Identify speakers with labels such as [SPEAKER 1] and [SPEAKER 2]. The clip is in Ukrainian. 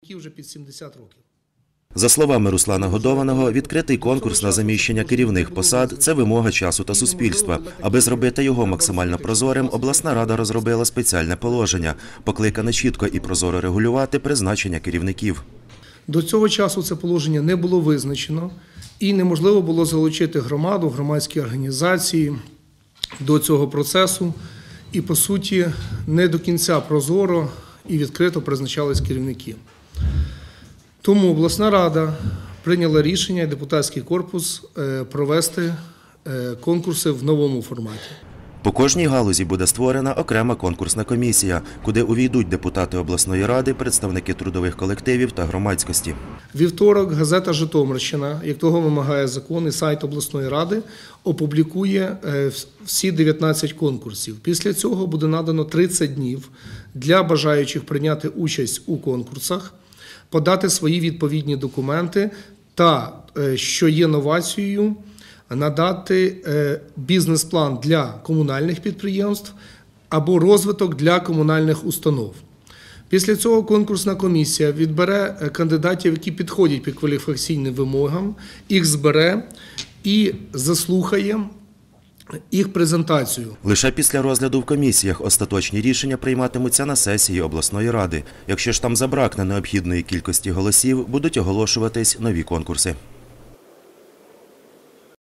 [SPEAKER 1] які вже під 70 років.
[SPEAKER 2] За словами Руслана Годованого, відкритий конкурс на заміщення керівних посад – це вимога часу та суспільства. Аби зробити його максимально прозорим, обласна рада розробила спеціальне положення, покликане чітко і прозоро регулювати призначення керівників.
[SPEAKER 1] До цього часу це положення не було визначено і неможливо було залучити громаду, громадські організації до цього процесу. І, по суті, не до кінця прозоро і відкрито призначались керівники. Тому обласна рада прийняла рішення, депутатський корпус, провести конкурси в новому форматі.
[SPEAKER 2] По кожній галузі буде створена окрема конкурсна комісія, куди увійдуть депутати обласної ради, представники трудових колективів та громадськості.
[SPEAKER 1] Вівторок газета «Житомирщина», як того вимагає закон і сайт обласної ради, опублікує всі 19 конкурсів. Після цього буде надано 30 днів для бажаючих прийняти участь у конкурсах, подати свої відповідні документи та, що є новацією, надати бізнес-план для комунальних підприємств або розвиток для комунальних установ. Після цього конкурсна комісія відбере кандидатів, які підходять під кваліфікаційним вимогам, їх збере і заслухає їх презентацію.
[SPEAKER 2] Лише після розгляду в комісіях остаточні рішення прийматимуться на сесії обласної ради. Якщо ж там забракне необхідної кількості голосів, будуть оголошуватись нові конкурси.